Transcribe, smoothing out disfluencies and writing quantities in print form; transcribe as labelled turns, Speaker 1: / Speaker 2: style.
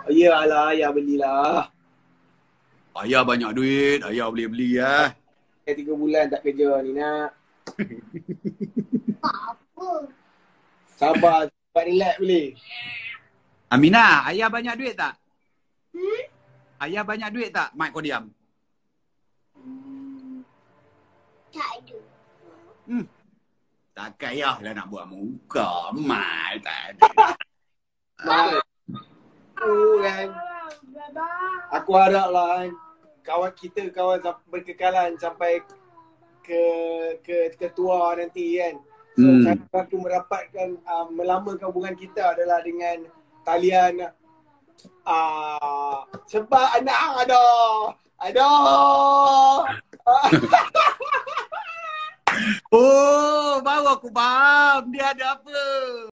Speaker 1: Iyalah, ayah belilah.
Speaker 2: Ayah banyak duit, ayah boleh beli ya.
Speaker 1: 3 bulan tak kerja ni nak. Sabar, cepat relax boleh.
Speaker 2: Aminah, ayah banyak duit tak? Ayah banyak duit tak? Mak kau diam.
Speaker 3: Tak ada.
Speaker 2: Tak payahlah nak buat muka. Mak tak ada.
Speaker 1: Mak. Kan. Aku harap lah kan, kawan kita kawan berkekalan sampai ke tua nanti kan. So cara aku merapatkan melamakan hubungan kita adalah dengan talian sebab anak ada.
Speaker 2: Oh, baru aku faham dia ada apa.